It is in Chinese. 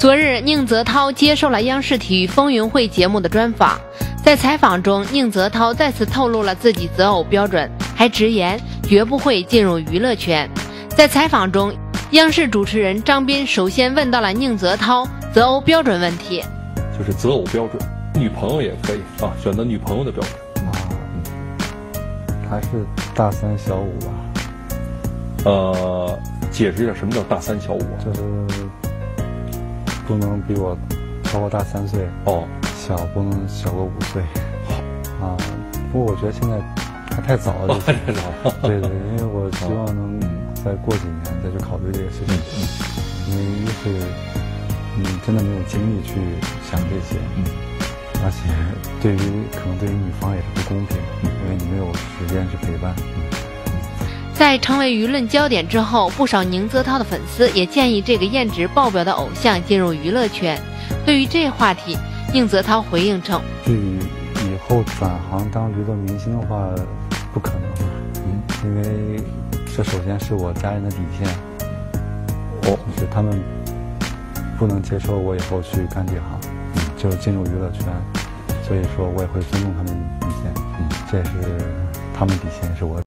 昨日，宁泽涛接受了央视体育风云会节目的专访。在采访中，宁泽涛再次透露了自己择偶标准，还直言绝不会进入娱乐圈。在采访中，央视主持人张斌首先问到了宁泽涛择偶标准问题， 就是择偶标准，女朋友也可以啊，选择女朋友的标准。 还是大3小5吧。 解释一下什么叫大3小5啊？ 就是不能比我超过大3岁哦， 小不能小过5岁。好不过我觉得现在还太早了。 太早了。 对，因为我希望能再过几年再去考虑这个事情。因为一是真的没有精力去想这些，而且可能对于女方也是不公平，因为你没有时间去陪伴。 在成为舆论焦点之后，不少宁泽涛的粉丝也建议这个颜值爆表的偶像进入娱乐圈。对于这话题，宁泽涛回应称：“ 至于以后转行当娱乐明星的话，不可能。因为这首先是我家人的底线。就是他们不能接受我以后去干这行，就是进入娱乐圈。所以说我也会尊重他们底线。这也是他们底线，也是我。”